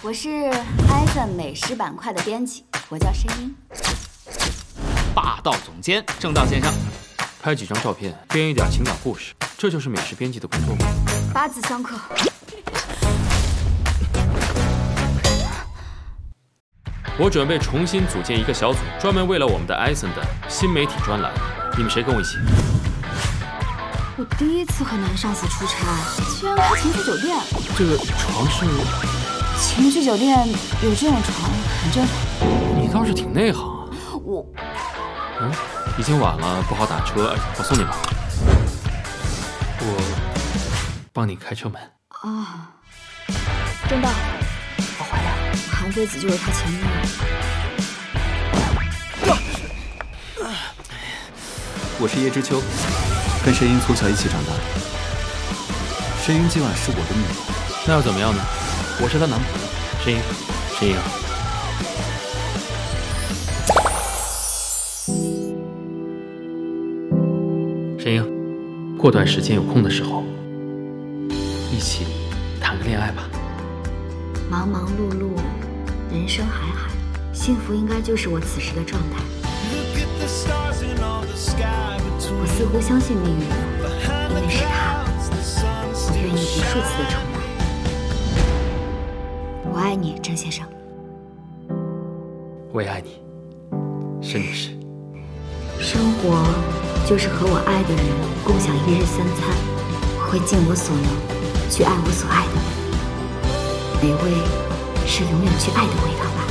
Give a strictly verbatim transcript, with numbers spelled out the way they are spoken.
我是 iPhone 美食板块的编辑，我叫申英。 霸道总监正道先生， 拍几张照片，编一点情感故事，这就是美食编辑的工作吗？ 八字相克。 我准备重新组建一个小组，专门为了我们的 iPhone 的新媒体专栏。你们谁跟我一起？ 我第一次和男上司出差，居然开情趣酒店。 这个床是？ 情趣酒店有这种床很正常。 你倒是挺内行啊。 我， 嗯，已经晚了，不好打车，我送你吧。我帮你开车门。 啊，正道，我回来了。韩非子就是他前女友。我是叶知秋。跟申英从小一起长大，申英今晚是我的女友， 那又怎么样呢？ 我是她男朋友。 申英，申英啊，申英，过段时间有空的时候，一起谈个恋爱吧。 忙忙碌碌，人生海海，幸福应该就是我此时的状态。我似乎相信命运，因为是他，我愿意无数次的重来。我爱你，郑先生。 我也爱你，申女士。 生活就是和我爱的人共享一日三餐，我会尽我所能去爱我所爱的人。美味是永远去爱的味道吧。